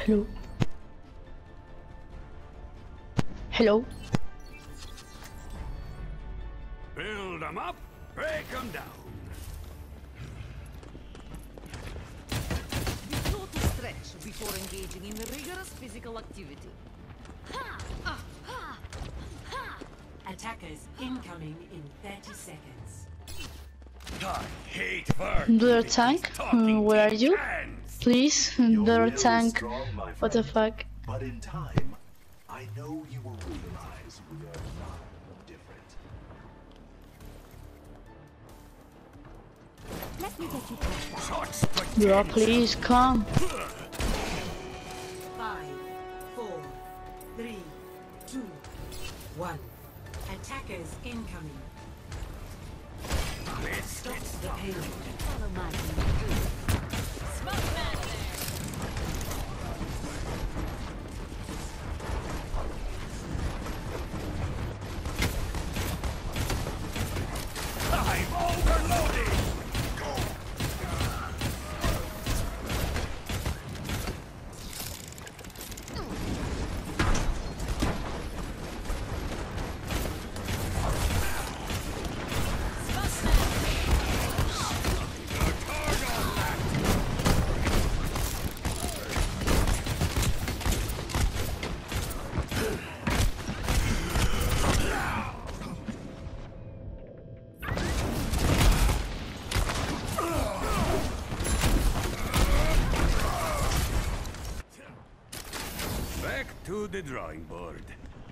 Hello. Hello. Build them up, break them down. Be slow to stretch before engaging in rigorous physical activity. Attackers incoming in 30 seconds. I hate work. Blur tank, where are you? Please, blur tank. Strong, my What the friend. fuck? But in time, I know you will realize we are not different. Let me get you past Such Bro, potential. please come. 5, 4, 3, 2, 1. Attackers incoming. Let's Stop get the started. payload. Follow my Smoke man I'm overloading. Back to the drawing board.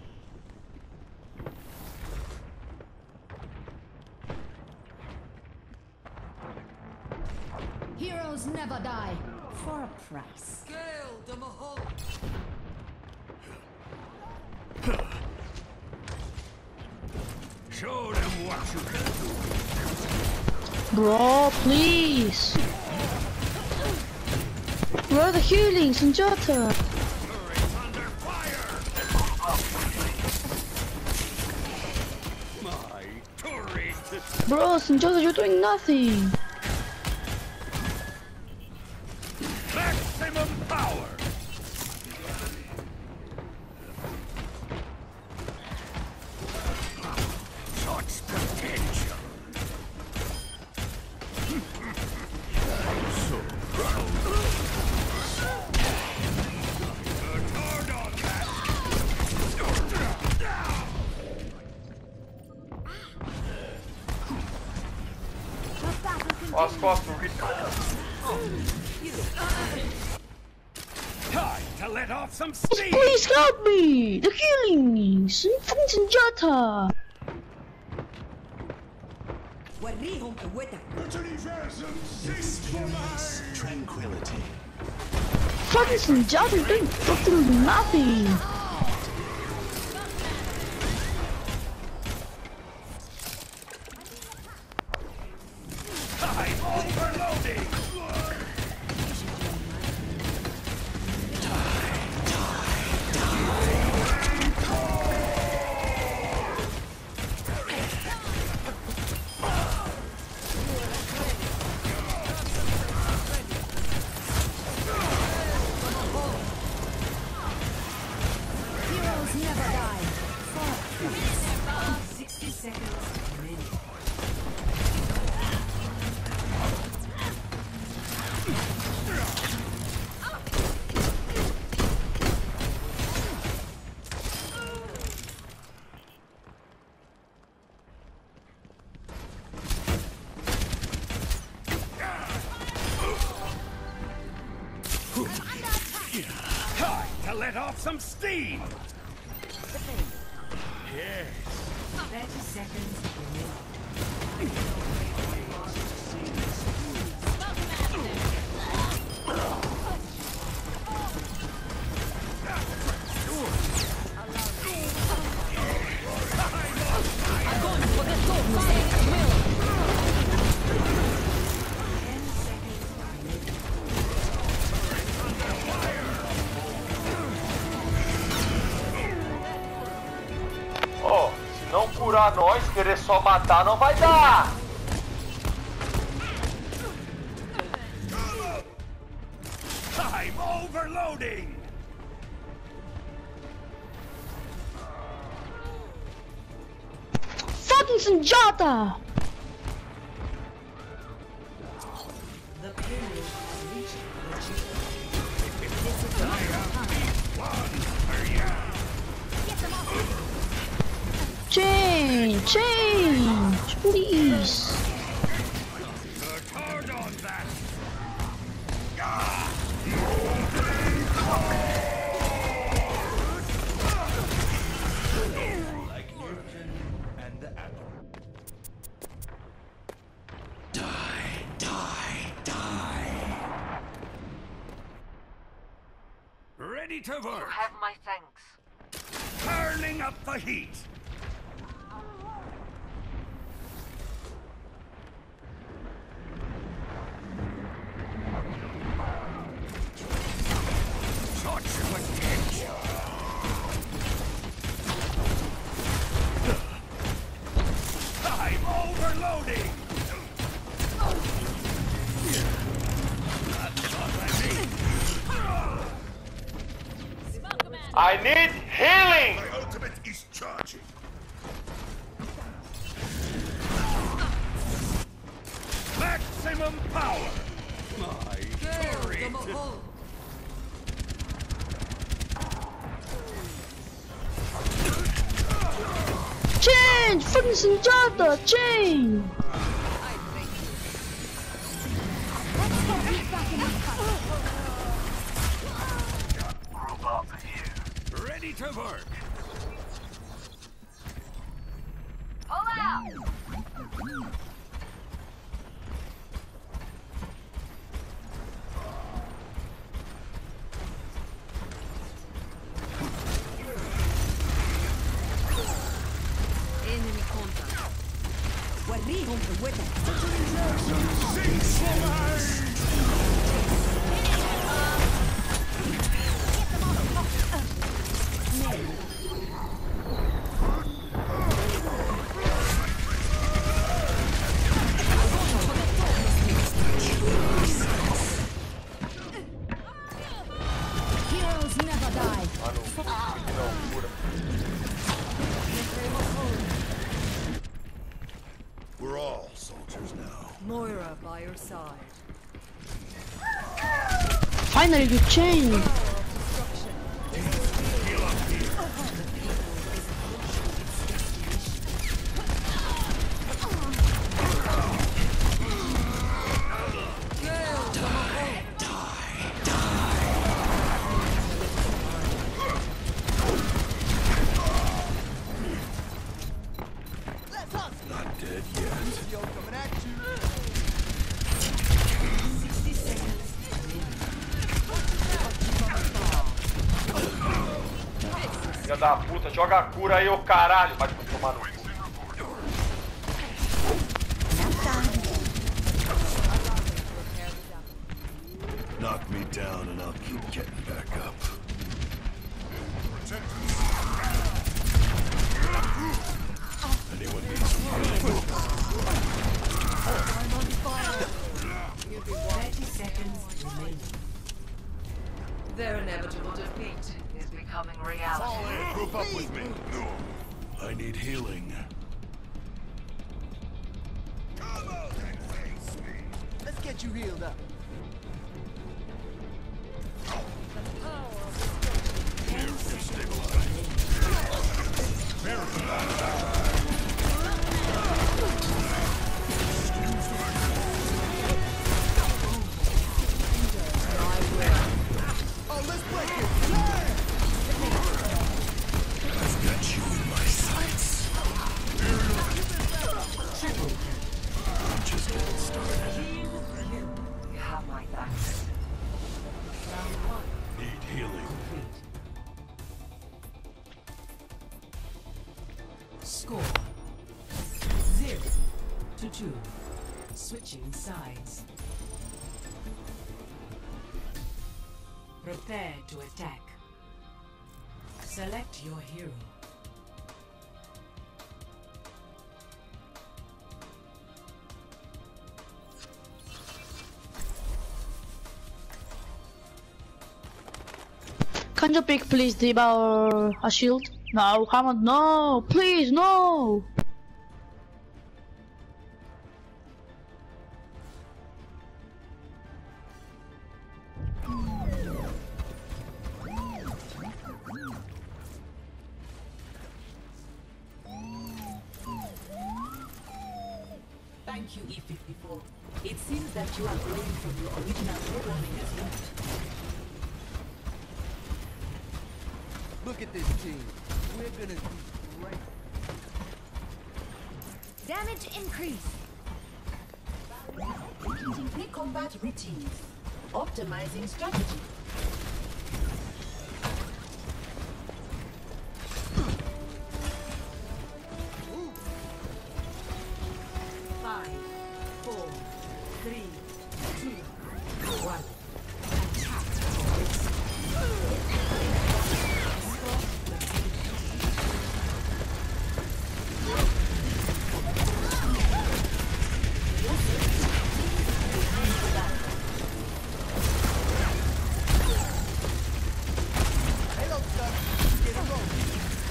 Heroes never die. For a price. Gale the Mahal. Show them what you can do. Bro, please. Where are the healing, Senjata? Turret's under fire. My turret. Bro, Senjata, you're doing nothing. Maximum power. Such potential. So proud. Hard on that. Time to let off some steam. Please help me. They're killing me. Fucking Senjata. Experience tranquility. Fucking Senjata, you're doing fucking nothing. I'm overloading. Heroes never die. 60 seconds remaining. Time to let off some steam. Yes. 30 seconds remaining. Oh, se não curar nós, querer só matar não vai dar! I'm overloading. fucking senjata! The pyramid has reached the Change, please. Work hard on that. Like Newton and the atom. Ready to work. Have my thanks. Turning up the heat. Such potential. I'm overloading. That's what I need. I need healing! My ultimate is charging. Maximum power. My turret. Change, fucking senjata, change. Ready to work. Enemy contact. Heroes never die. Mano, que loucura. We're all soldiers now. Moira by your side. Finally, you change. Not dead yet. Filha da puta, joga a cura aí, ô caralho. Vai tomar no cu. Knock me down and I'll keep getting back up. Anyone needs some healing? 30 seconds remaining. Their inevitable defeat is becoming reality. Group up with me. I need healing. Come out and face me. Let's get you healed up. Oh, let's break it. I've got you in my sights. I'm just getting started. You have my thanks. Need healing. Score 0-2. Switching sides. Prepare to attack. Select your hero. Can you pick, please, Diva or a shield? No, Hammond, no! Please, no! Thank you, E54. It seems that you are growing from your original programming as unit. Look at this team. We're gonna do great. Damage increase. Completing pre-combat routines. Optimizing strategy. Five, four, three, two, one. Halo stuff. Get it rolling.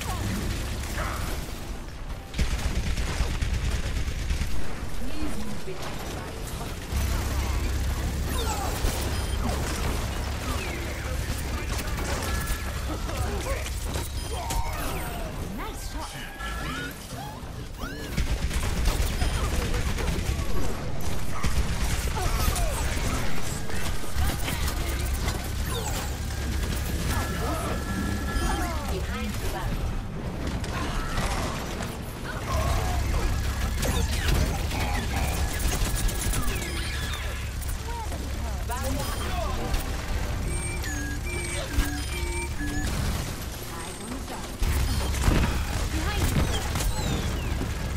Nice shot. Behind the barrel. Eyes on the dot. Behind you.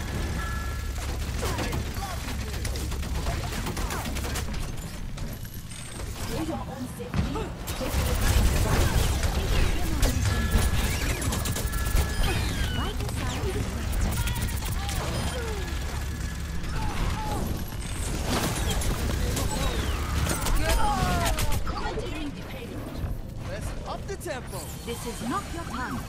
For your own safety, take behind the barrel. Right inside the Entering the payload. Let's up the tempo. This is not your time.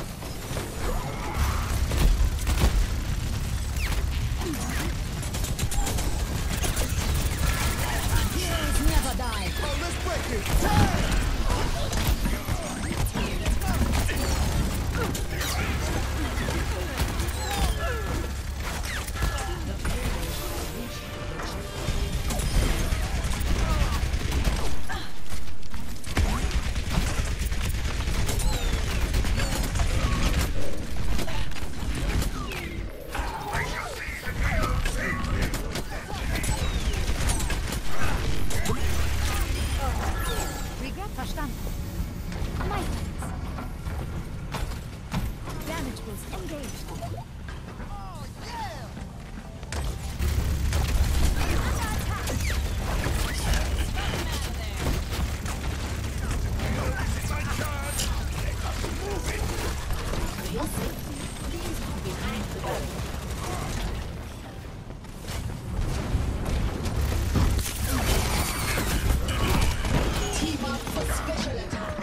Heroes never die. Oh, let's break it. Regret verstanden. My thanks. Damage boost engaged. Oh, yeah. For your safety, please move behind the barrel. Team up for special attack.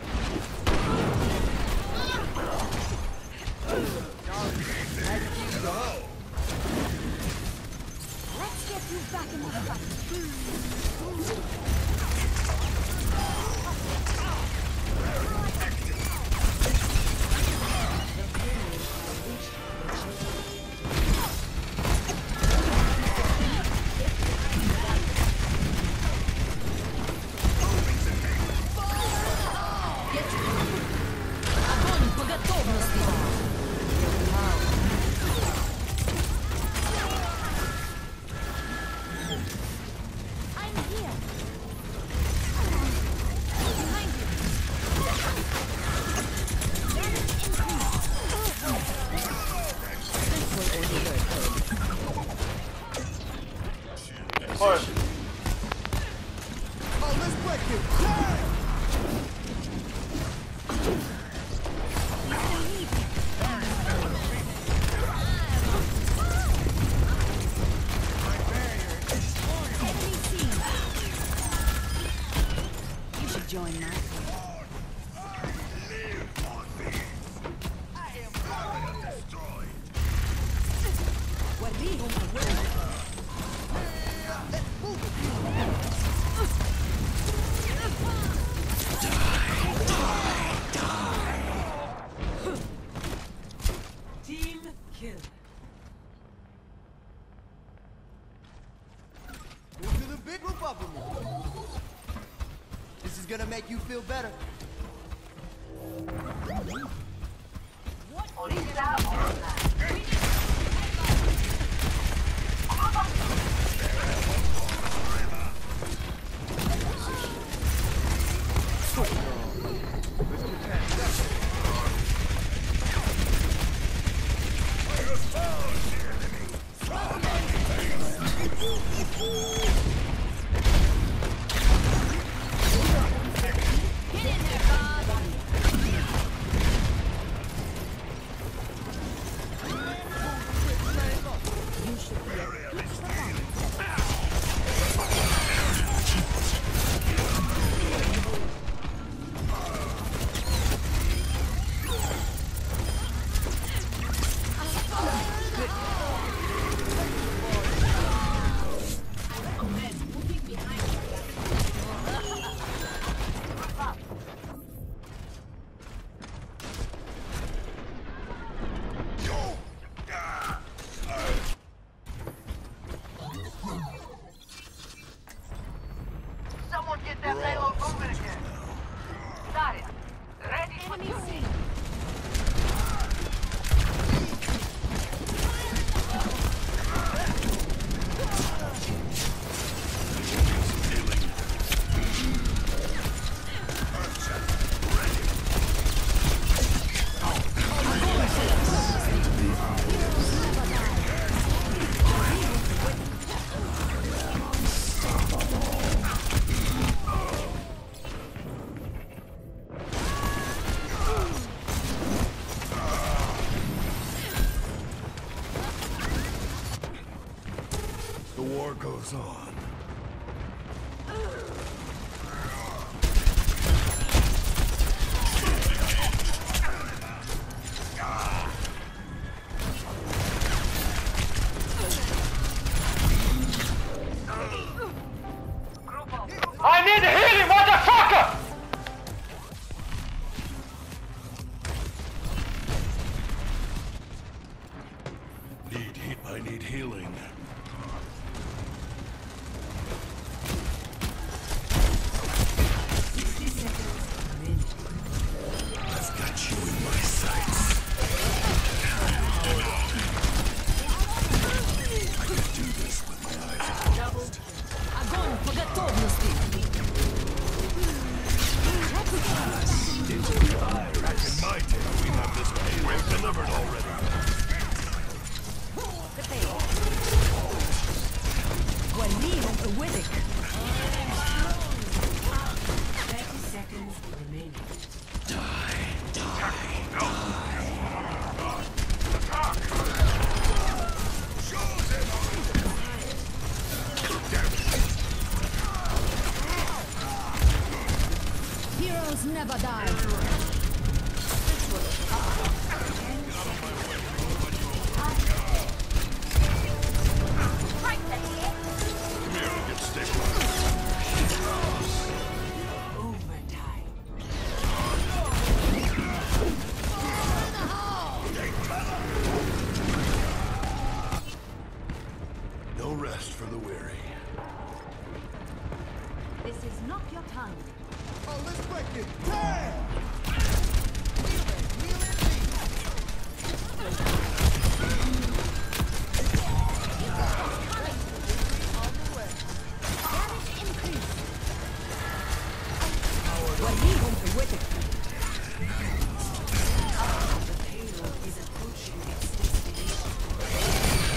Let's get you back in the fight. Огонь по готовности! I'm here. Behind you. Damage increase. Push. Oh, let's break it. Yeah. Enemy seen. You should join my club. Guardigo. Team kill. make you feel better. The war goes on. I need healing, motherfucker! I need healing. I've got you in my sights. I can do this with my eyes closed. Огонь по готовности! Back in my day, we have this payload delivered already. وليهم وذك 30 seconds remaining. Heroes never die. Overtime. No rest for the weary. This is not your time. Oh, let's break it. Damn! وليهم وذك The payload is approaching its destination.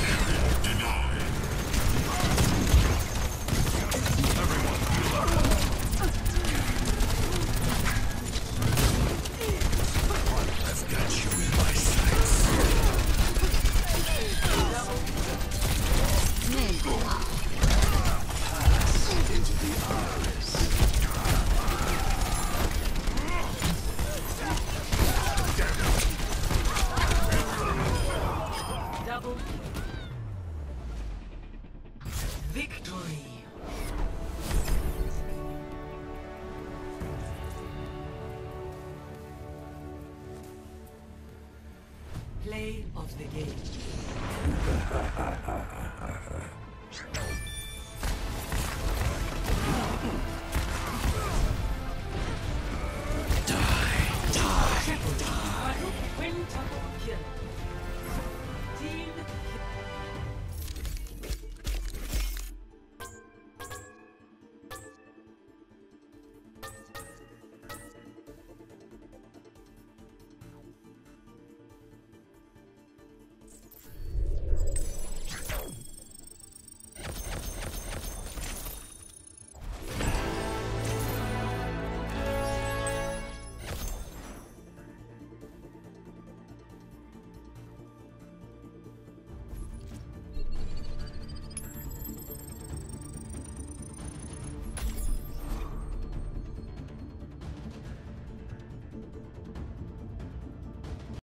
I've got you in my sights. Into the iris. Double victory. Play of the game. Triple, quadruple, quintuple kill. Team kill.